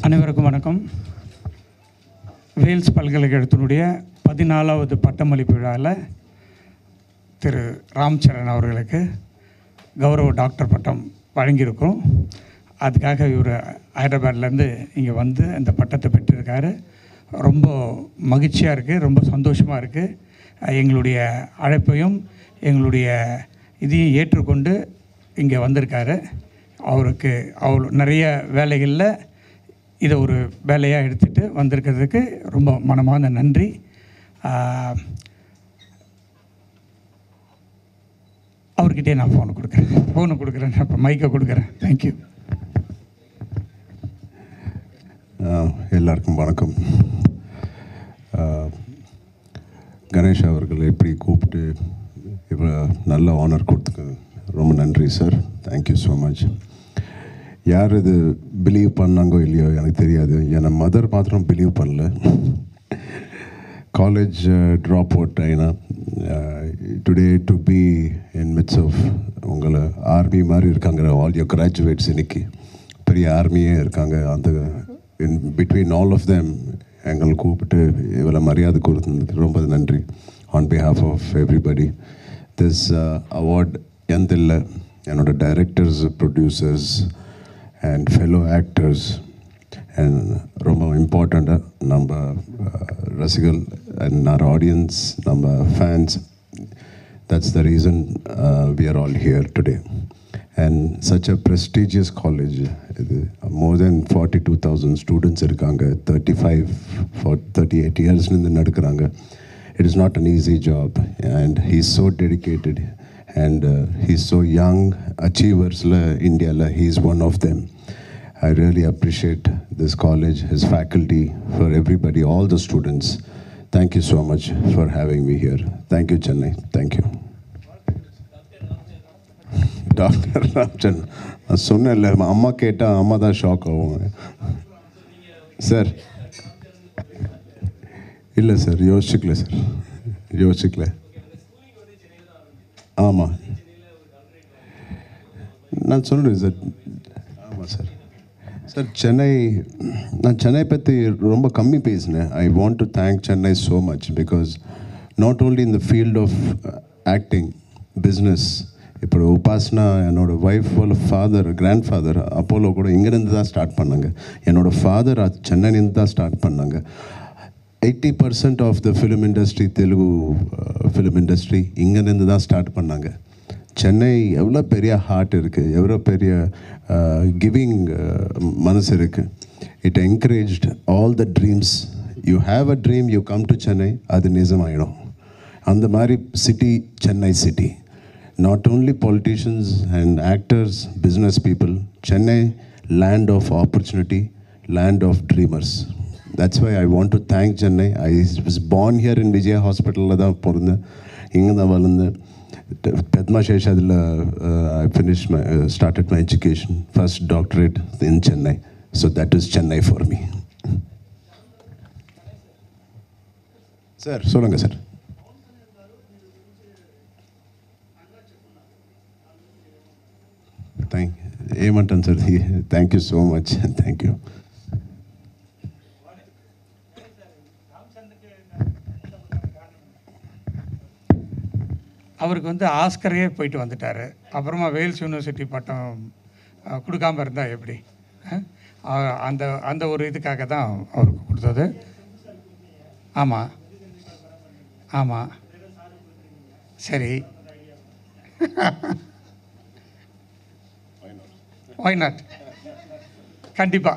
அனைவருக்கும் வணக்கம். வேல்ஸ் பல்கலைக்கழகத்தினுடைய 14வது பட்டமளிப்பு விழாவில் திரு ராம்சரண் அவர்களுக்கு கௌரவ டாக்டர் பட்டம் வழங்கியிருக்கோம். அதுக்காக இவர் ஹைதராபாத்லேருந்து இங்கே வந்து இந்த பட்டத்தை பெற்றிருக்காரு. ரொம்ப மகிழ்ச்சியாக இருக்குது, ரொம்ப சந்தோஷமாக இருக்குது. எங்களுடைய அழைப்பையும் எங்களுடைய இதையும் ஏற்றுக்கொண்டு இங்கே வந்திருக்காரு. அவருக்கு நிறைய வேலைகளில் இதை ஒரு வேலையாக எடுத்துகிட்டு வந்திருக்கிறதுக்கு ரொம்ப மனமார்ந்த நன்றி. அவர்கிட்டே நான் ஃபோனை கொடுக்குறேன், இப்போ மைக்கை கொடுக்குறேன். தேங்க்யூ. எல்லாருக்கும் வணக்கம். கணேஷ் அவர்கள் எப்படி கூப்பிட்டு இவ்வளோ நல்ல ஆனர் கொடுத்துக்கு ரொம்ப நன்றி சார். Thank you so much. யார் இது பிலீவ் பண்ணாங்கோ இல்லையோ எனக்கு தெரியாது. என்னை மதர் மாத்திரம் பிலீவ் பண்ணல. காலேஜ் ட்ராப் அவுட் ஆயினா today to be in midst of உங்களை ஆர்மி மாதிரி இருக்காங்க. ஆல் யோர் கிராஜுவேட்ஸ் இன்னைக்கு பெரிய ஆர்மியே இருக்காங்க. அந்த in between all of them எங்களை கூப்பிட்டு இவ்வளோ மரியாதை கொடுத்ததுக்கு ரொம்ப நன்றி. On behalf of everybody this award எந்தில்லை என்னோட directors, producers and fellow actors and ரொம்ப இம்பார்ட்டண்ட்டாக நம்ம ரசிகர்கள் and our audience, நம்ம fans. That's the reason we are all here today. And such a prestigious college. இது more than 42,000 students இருக்காங்க. 38 years நின்று நடக்கிறாங்க. It is not an easy job and he is so dedicated. And he's so young achievers la India la, he's one of them. I really appreciate this college, his faculty, for everybody, all the students. Thank you so much for having me here. Thank you Chennai. Thank you. Dr. Ramchan சொன்னேன்ல, அம்மா கேட்டால் அம்மா தான் shock ஆகும் sir. இல்லை sir, யோசிக்கல. ஆமாம், நான் சொல்கிறேன் சார். ஆமாம் சார். நான் சென்னை பற்றி ரொம்ப கம்மி பேசினேன். I want to thank Chennai so much because not only in the field of acting, business. இப்போ உபாசனா என்னோடய ஒய்ஃபோட கிராண்ட் ஃபாதர் அப்போலோ கூட இங்கேருந்து தான் ஸ்டார்ட் பண்ணாங்க. என்னோடய ஃபாதர் சென்னையிலேருந்து தான் ஸ்டார்ட் பண்ணாங்க. 80% of the film industry, Telugu film industry இங்கேருந்து தான் ஸ்டார்ட் பண்ணாங்க. சென்னை எவ்வளோ பெரிய ஹார்ட் இருக்குது, எவ்வளோ பெரிய கிவிங் மனசு இருக்குது. It encouraged all the dreams. You have a dream, you come to Chennai, அது நிஜமாயிடும். அந்த மாதிரி city Chennai city. Not only politicians and actors, business people. Chennai land of opportunity, land of dreamers. That's why I want to thank Chennai. I was born here in Vijaya Hospital la dhaan porundhen, inga dhaan valundhen. Padma Sheshadilla I finished started my education, first doctorate in Chennai. So that is Chennai for me. Sir, solunga sir. Emantan sir, thank you so much. Thank you. அவருக்கு வந்து ஆஸ்கரே போயிட்டு வந்துட்டார். அப்புறமா Wales university பட்டம் கொடுக்காமல் இருந்தால் எப்படி? அந்த ஒரு இதுக்காக தான் அவருக்கு கொடுத்தது. ஆமாம் சரி. why not? கண்டிப்பாக.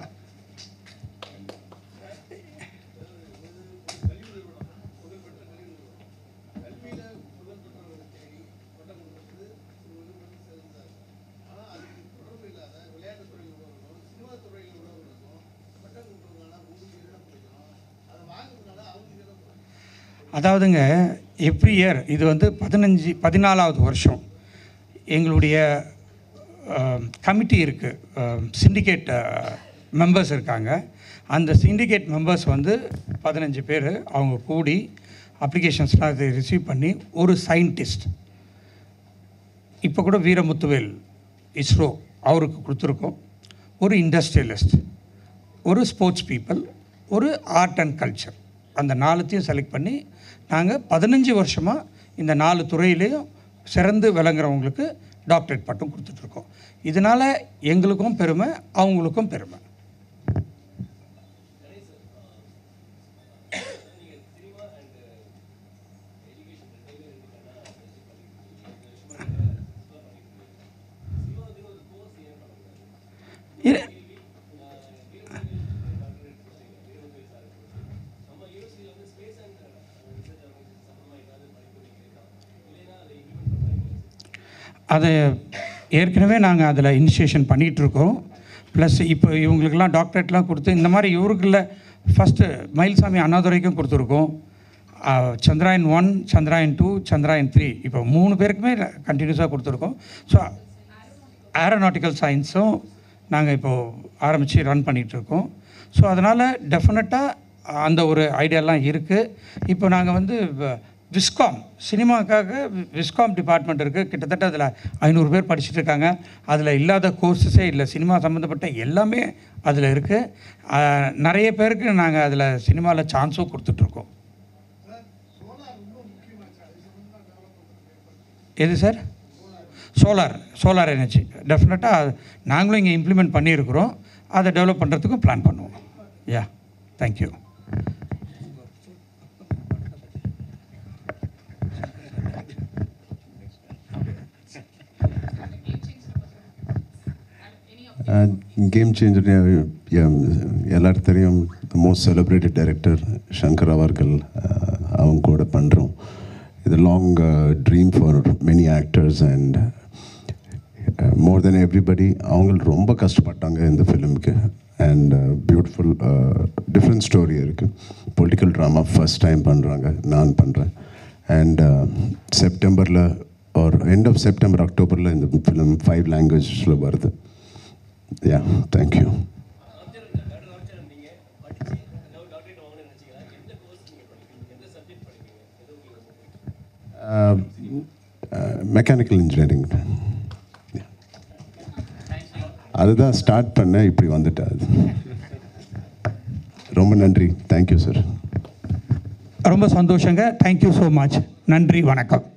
அதாவதுங்க, எவ்ரி இயர் இது வந்து 14வது வருஷம் எங்களுடைய கமிட்டி இருக்குது, சிண்டிகேட் மெம்பர்ஸ் இருக்காங்க. அந்த சிண்டிகேட் மெம்பர்ஸ் வந்து 15 பேர். அவங்க கூடி அப்ளிகேஷன்ஸ்லாம் அதை ரிசீவ் பண்ணி ஒரு சயின்டிஸ்ட், இப்போ கூட வீரமுத்துவேல் இஸ்ரோ அவருக்கு கொடுத்துருக்கோம். ஒரு இண்டஸ்ட்ரியலிஸ்ட், ஒரு ஸ்போர்ட்ஸ் பீப்புள், ஒரு ஆர்ட் அண்ட் கல்ச்சர், அந்த 4த்தையும் செலக்ட் பண்ணி நாங்கள் 15 வருஷமாக இந்த 4 துறையிலையும் சிறந்து விளங்குறவங்களுக்கு டாக்டரேட் பட்டம் கொடுத்துட்ருக்கோம். இதனால் எங்களுக்கும் பெருமை, அவங்களுக்கும் பெருமை. அதை ஏற்கனவே நாங்கள் அதில் இனிஷியேஷன் பண்ணிகிட்ருக்கோம். ப்ளஸ் இப்போ இவங்களுக்கெல்லாம் டாக்டரேட்லாம் கொடுத்து இந்த மாதிரி இவருக்குள்ள ஃபஸ்ட்டு மயில்சாமி அண்ணாதுரைக்கும் கொடுத்துருக்கோம். சந்திராயன் 1, சந்திராயன் 2, சந்திராயன் 3 இப்போ 3 பேருக்குமே கண்டினியூஸாக கொடுத்துருக்கோம். ஸோ ஏரோநாட்டிக்கல் சயின்ஸும் நாங்கள் இப்போது ஆரம்பித்து ரன் பண்ணிகிட்ருக்கோம். ஸோ அதனால் டெஃபினட்டாக அந்த ஒரு ஐடியாலாம் இருக்குது. இப்போ நாங்கள் வந்து விஸ்காம் சினிமாக்காக விஸ்காம் டிபார்ட்மெண்ட் இருக்குது. கிட்டத்தட்ட அதில் 500 பேர் படிச்சுட்டு இருக்காங்க. அதில் இல்லாத கோர்ஸஸே இல்லை. சினிமா சம்மந்தப்பட்ட எல்லாமே அதில் இருக்குது. நிறைய பேருக்கு நாங்கள் அதில் சினிமாவில் சான்ஸும் கொடுத்துட்ருக்கோம். எது சார்? சோலார் எனர்ஜி டெஃபினட்டாக நாங்களும் இங்கே இம்ப்ளிமெண்ட் பண்ணியிருக்கிறோம். அதை டெவலப் பண்ணுறதுக்கும் பிளான் பண்ணுவோம். யா, தேங்க்யூ. கேம் சேஞ்சர் எல்லாருக்கும் தெரியும். மோஸ்ட் செலிப்ரேட்டட் டைரக்டர் சங்கர் அவர்கள், அவங்க கூட பண்ணுறோம். இது long dream for many actors and more then everybody. அவங்க ரொம்ப கஷ்டப்பட்டாங்க இந்த ஃபிலிமுக்கு. அண்ட் பியூட்டிஃபுல் டிஃப்ரெண்ட் ஸ்டோரி இருக்குது. பொலிட்டிக்கல் ட்ராமா ஃபஸ்ட் டைம் பண்ணுறாங்க, நான் பண்ணுறேன். அண்ட் செப்டம்பரில் ஒரு எண்ட் ஆஃப் செப்டம்பர் அக்டோபரில் இந்த ஃபிலிம் 5 லாங்குவேஜஸில் வருது. Yeah, thank you. Mechanical engineering. அதுதான் ஸ்டார்ட் பண்ண, இப்படி வந்துட்டா. ரொம்ப நன்றி. Thank you sir. ரொம்ப சந்தோஷங்க. Thank you so much. நன்றி, வணக்கம்.